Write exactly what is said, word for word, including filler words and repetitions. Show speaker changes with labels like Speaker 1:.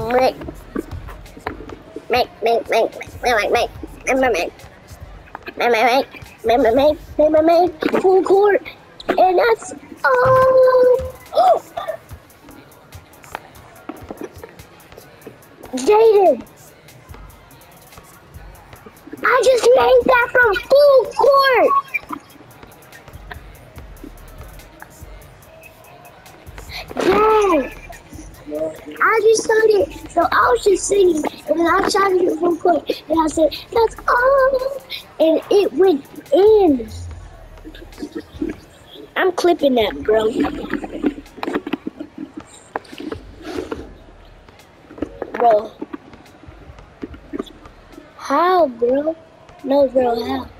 Speaker 1: Make, make, make, make, make, make, make, make, make, make, make, make, make, make, make, full court, and that's oh, oh. Jaden, I just made that from full court. Yes. I just started, so I was just singing, and then I shot it from court, and I said, that's all, and it went in. I'm clipping that, bro. Bro. How, bro? No, bro, how?